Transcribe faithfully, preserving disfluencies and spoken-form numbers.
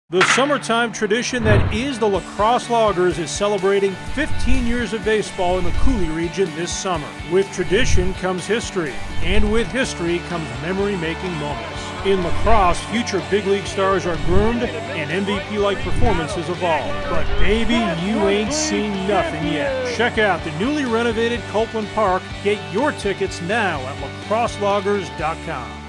The summertime tradition that is the Lacrosse Loggers is celebrating fifteen years of baseball in the Coulee region this summer. With tradition comes history, and with history comes memory-making moments. In lacrosse, future big league stars are groomed and M V P-like performances evolve. But baby, you ain't seen nothing yet. Check out the newly renovated Copeland Park. Get your tickets now at lacrosse loggers dot com.